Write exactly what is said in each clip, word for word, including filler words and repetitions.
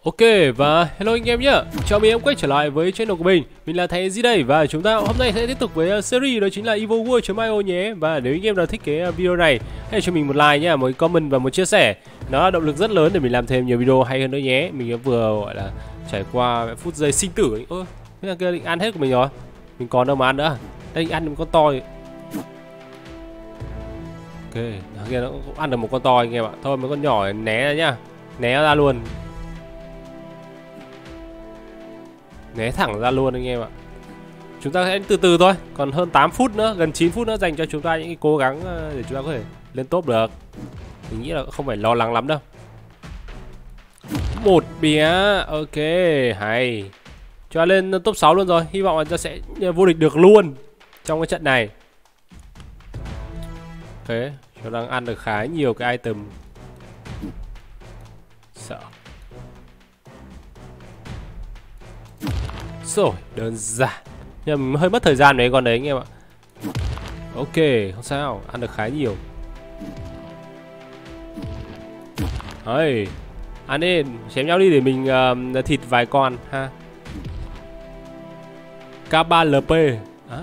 Ok và hello anh em nhá. Chào mừng em quay trở lại với channel của mình. Mình là Thầy Di đây và chúng ta hôm nay sẽ tiếp tục với uh, series đó chính là evilworld.io nhé. Và nếu anh em nào thích cái uh, video này, hãy cho mình một like nhá, một comment và một chia sẻ. Nó là động lực rất lớn để mình làm thêm nhiều video hay hơn nữa nhé. Mình vừa gọi là trải qua phút giây sinh tử. Ơ, cái thằng kia định ăn hết của mình rồi. Mình còn đâu mà ăn nữa. Đây ăn một con to. Ok, thằng kia nó cũng ăn được một con to anh em ạ. Thôi mấy con nhỏ né ra nhá. Né ra luôn. Né thẳng ra luôn anh em ạ. Chúng ta sẽ từ từ thôi. Còn hơn tám phút nữa, gần chín phút nữa dành cho chúng ta những cái cố gắng để chúng ta có thể lên top được. Mình nghĩ là không phải lo lắng lắm đâu. Một bé. Ok, hay. Chúng ta lên top sáu luôn rồi. Hy vọng là chúng ta sẽ vô địch được luôn trong cái trận này. Ok, chúng ta đang ăn được khá nhiều cái item. Sợ. Rồi, đơn giản. Nhưng mà hơi mất thời gian đấy con đấy anh em ạ. Ok, không sao, ăn được khá nhiều. Đấy, ăn đi, chém nhau đi để mình uh, thịt vài con ha. K ba L P. À.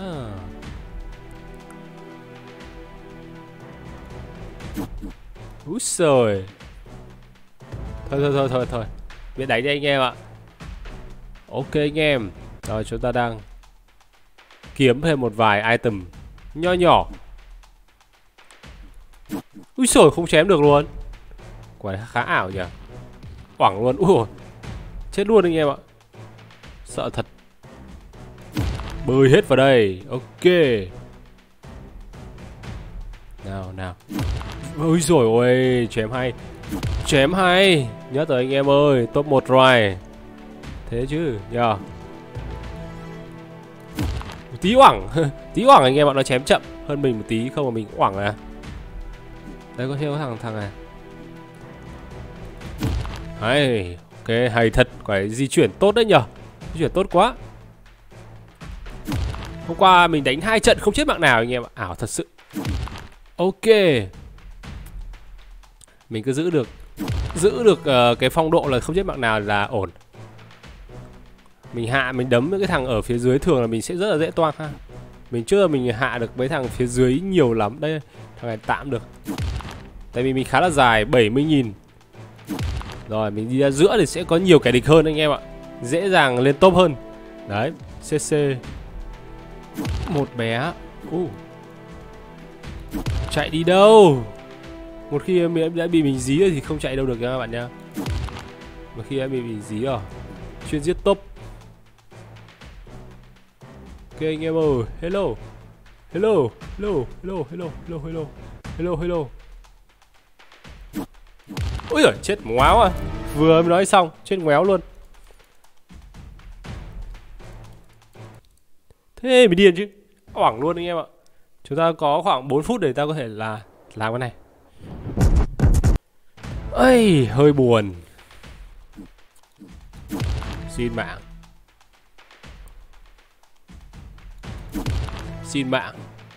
Úi giời. Thôi thôi thôi thôi thôi. Biết đánh đi anh em ạ. Ok anh em. Rồi chúng ta đang kiếm thêm một vài item nho nhỏ. Úi xồi, không chém được luôn. Quả này khá ảo nhỉ. Oảng luôn. Úi dồi. Chết luôn anh em ạ. Sợ thật. Bơi hết vào đây. Ok. Nào nào. Ôi dồi ôi. Chém hay. Chém hay. Nhớ tới anh em ơi. Top một rồi. Thế chứ nhờ. Tí oảng. Tí oảng anh em bọn nó chém chậm hơn mình một tí. Không mà mình oảng à. Đây có thêm thằng thằng này. Hay. Ok hay thật. Quả di chuyển tốt đấy nhờ. Di chuyển tốt quá. Hôm qua mình đánh hai trận không chết mạng nào anh em ạ. Ảo thật sự. Ok. Mình cứ giữ được Giữ được uh, cái phong độ là không chết mạng nào là ổn. Mình hạ mình đấm những cái thằng ở phía dưới thường là mình sẽ rất là dễ toang ha. Mình chưa mình hạ được mấy thằng phía dưới nhiều lắm. Đây thằng này tạm được. Tại vì mình khá là dài bảy mươi nghìn. Rồi mình đi ra giữa thì sẽ có nhiều kẻ địch hơn anh em ạ. Dễ dàng lên top hơn. Đấy xê xê. Một bé. uh. Chạy đi đâu. Một khi em đã bị mình dí rồi thì không chạy đâu được nha các bạn nha. Một khi đã bị mình dí rồi. Chuyên giết top. Ok anh em ơi, hello. Hello, hello, hello, hello, hello, hello. Hello, hello. Ôi giời, chết ngoáo à. Vừa mới nói xong, chết ngoéo luôn. Thế mới điên chứ. Oảng luôn anh em ạ. Chúng ta có khoảng bốn phút để ta có thể là làm cái này. Ây, hơi buồn. Xin mạng. Xin mạng.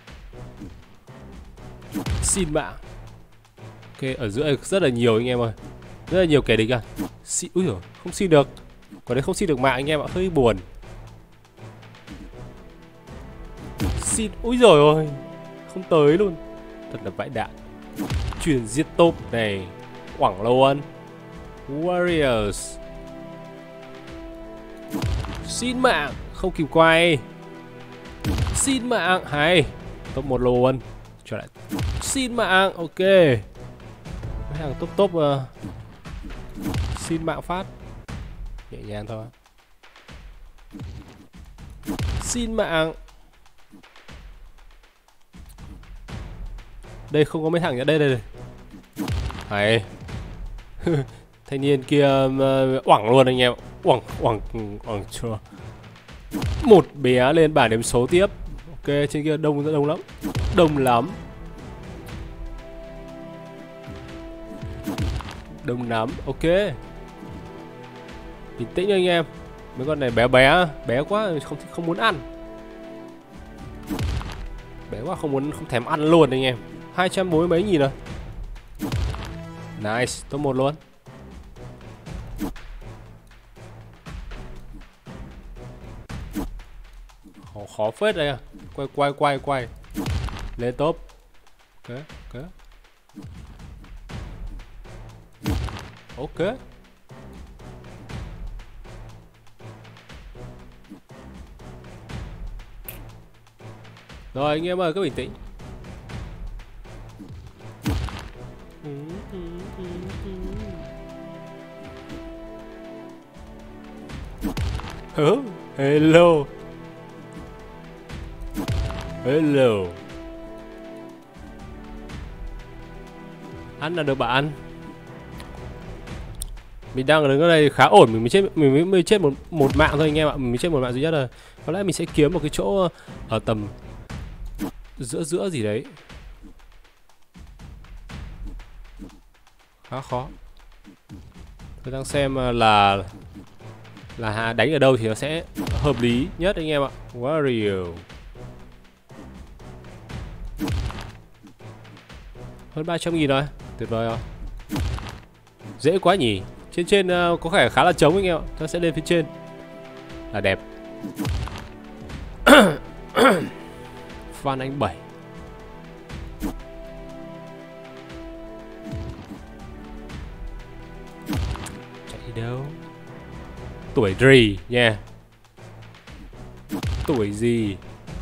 Xin mạng. Ok, ở giữa rất là nhiều anh em ơi. Rất là nhiều kẻ địch à. Xin, úi dồi, không xin được. Còn đấy không xin được mạng anh em ạ, hơi buồn. Xin, úi dồi ôi. Không tới luôn. Thật là vãi đạn. Chuyển giết top này. Quảng luôn. Warriors. Xin mạng. Không kịp quay. Xin mạng. Hay. Top một luôn. Trở lại. Xin mạng. Ok. Mấy thằng top top uh, xin mạng phát. Nhẹ nhàng thôi. Xin mạng. Đây không có mấy thằng nữa. Đây đây đây. Hay. Thanh niên kia uh, oảng luôn anh em. Oảng oảng oảng chưa. Một bé lên bảng điểm số tiếp. Ok, trên kia đông rất đông lắm. Đông lắm. Đông lắm, ok. Bình tĩnh anh em. Mấy con này bé bé, bé quá không không muốn ăn. Bé quá không muốn không thèm ăn luôn anh em. Hai trăm bốn mươi mấy nghìn rồi. Nice, top một luôn. khó phết đây à. Quay quay quay quay. Lên top. Ok, ok. Ok. Rồi anh em ơi, cứ bình tĩnh. Hứ, hello. Hello. Ăn là được bạn. Mình đang đứng ở đây khá ổn, mình mới chết mình mới, mới chết một một mạng thôi anh em ạ, mình mới chết một mạng duy nhất rồi. Có lẽ mình sẽ kiếm một cái chỗ ở tầm giữa giữa gì đấy. Khá khó. Tôi đang xem là là đánh ở đâu thì nó sẽ hợp lý nhất anh em ạ. Wario. Hơn ba trăm nghìn rồi. Tuyệt vời rồi. Dễ quá nhỉ. Trên trên uh, có vẻ khá là trống anh em ạ. Tôi sẽ lên phía trên. Là đẹp. Phan Anh bảy. Chạy đi đâu? Tuổi gì nha. Yeah. Tuổi gì?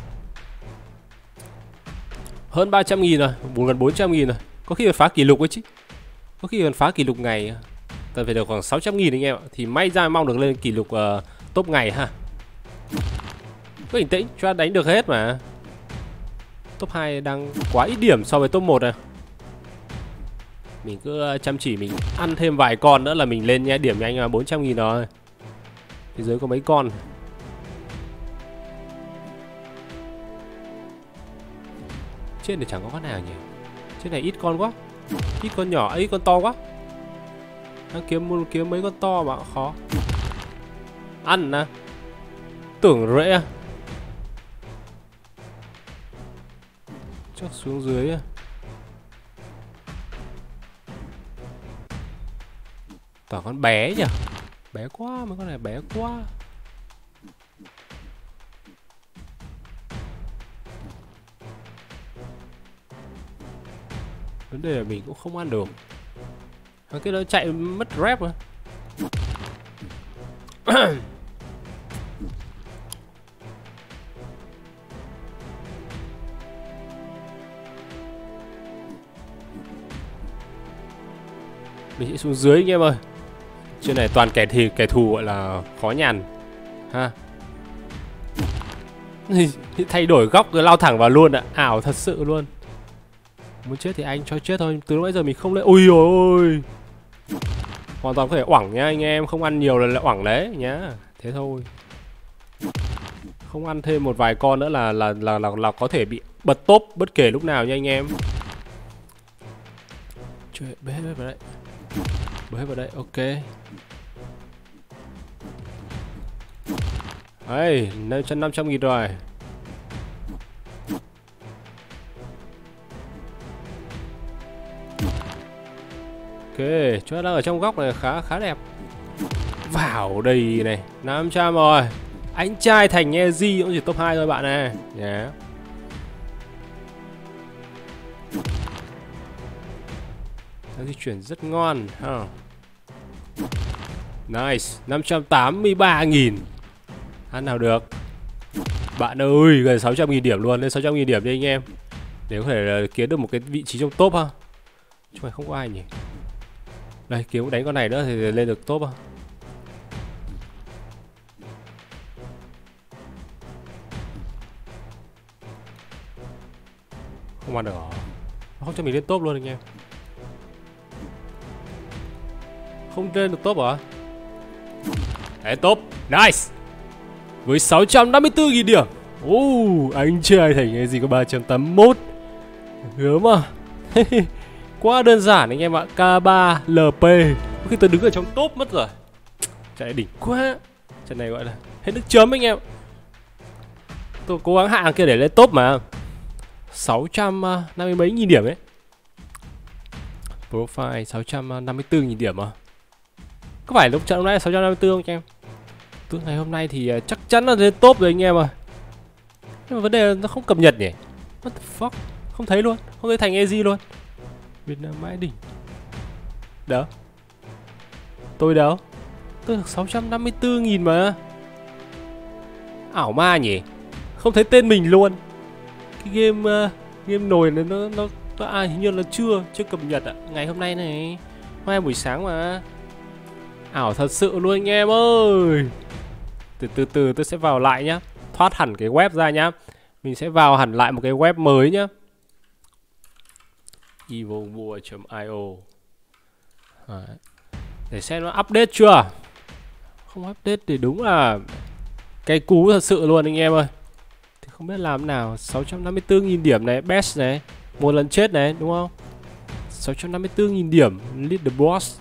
Hơn ba trăm nghìn rồi, gần bốn trăm nghìn rồi. Có khi phải phá kỷ lục ấy chứ. Có khi còn phá kỷ lục ngày. Cần phải được khoảng sáu trăm nghìn anh em ạ. Thì may ra mong được lên kỷ lục uh, top ngày ha. Cứ bình tĩnh, cho đánh được hết mà. Top hai đang quá ít điểm so với top một này. Mình cứ chăm chỉ mình ăn thêm vài con nữa là mình lên nha. Điểm nhanh là bốn trăm nghìn rồi. Thế giới có mấy con. Trên này chẳng có con nào nhỉ. Trên này ít con quá. Ít con nhỏ, ấy con to quá. Đang kiếm kiếm mấy con to mà khó. Ăn nè. Tưởng rễ. Chắc xuống dưới à. Toàn con bé nhỉ. Bé quá, mấy con này bé quá. Vấn đề là mình cũng không ăn được. Cái đó chạy mất rep rồi. Mình sẽ xuống dưới anh em ơi. Trên này toàn kẻ thì kẻ thù gọi là khó nhằn ha. Thay đổi góc rồi lao thẳng vào luôn ạ. Ảo thật sự luôn. Muốn chết thì anh cho chết thôi. Từ lúc nãy giờ mình không lên. Ui ôi. Hoàn toàn có thể oảng nhá anh em. Không ăn nhiều là lại oảng đấy nhá. Thế thôi. Không ăn thêm một vài con nữa là là là là, là có thể bị bật top bất kể lúc nào nha anh em. Trời, bế hết vào đây. Bế hết vào đây, ok. Đấy, lên chân năm trăm nghìn rồi. Ok, chúng ta đang ở trong góc này khá khá đẹp. Vào đây này, năm trăm rồi. Anh trai thành Easy cũng chỉ top hai thôi bạn này nhé. Yeah. Nó di chuyển rất ngon ha. Nice, năm trăm tám mươi ba nghìn. Ăn nào được. Bạn ơi, gần sáu trăm nghìn điểm luôn. Lên sáu trăm nghìn điểm đi anh em. Để có thể kiếm được một cái vị trí trong top ha. Chứ phải không có ai nhỉ. Đây, kiếm đánh con này nữa thì lên được top ha. Không ăn được hả? Không cho mình lên top luôn anh em. Không lên được top hả? Đấy, top, nice. Với sáu trăm năm mươi tư nghìn điểm. Oh, anh trai thành cái gì có ba trăm tám mươi mốt. Gớm à. Quá đơn giản anh em ạ. K ba L P. Có khi tôi đứng ở trong top mất rồi. Trận này đỉnh quá. Trận này gọi là hết nước chấm anh em. Tôi cố gắng hạ kia để lên top mà. Sáu trăm năm mươi mấy nghìn điểm ấy. Profile sáu trăm năm mươi tư nghìn điểm à. Có phải lúc trận hôm nay là sáu trăm năm mươi tư không anh em? Từ ngày hôm nay thì chắc chắn là lên top rồi anh em ơi. Nhưng mà vấn đề là nó không cập nhật nhỉ. What the fuck? Không thấy luôn, không thấy thành e giê luôn. Việt Nam mãi đỉnh. Đâu? Tôi đâu? Tôi được sáu trăm năm mươi tư nghìn mà. Ảo ma nhỉ? Không thấy tên mình luôn. Cái game uh, game nồi này nó nó nó à, hình như là chưa chưa cập nhật ạ. Ngày hôm nay này, mai buổi sáng mà. Ảo thật sự luôn anh em ơi. Từ từ từ tôi sẽ vào lại nhá. Thoát hẳn cái web ra nhá. Mình sẽ vào hẳn lại một cái web mới nhá. evilboa chấm i o. Để xem nó update chưa. Không update thì đúng là cái cú thật sự luôn anh em ơi. Thì không biết làm nào. Sáu trăm năm mươi tư nghìn điểm này, best này, một lần chết này, đúng không? Sáu trăm năm mươi tư nghìn điểm, lead the boss.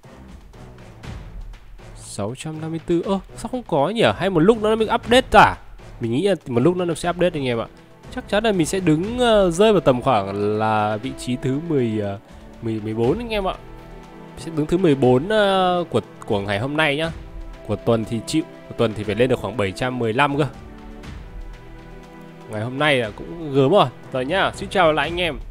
Sáu trăm năm mươi tư. Ơ, sao không có nhỉ? Hay một lúc nữa nó mới update à? Mình nghĩ là một lúc nữa nó sẽ update anh em ạ. Chắc chắn là mình sẽ đứng uh, rơi vào tầm khoảng là vị trí thứ mười, uh, mười, mười bốn anh em ạ. Mình sẽ đứng thứ mười bốn uh, của của ngày hôm nay nhá. Của tuần thì chịu, của tuần thì phải lên được khoảng bảy trăm mười lăm cơ. Ngày hôm nay là cũng gớm rồi. Rồi nhá, xin chào lại anh em.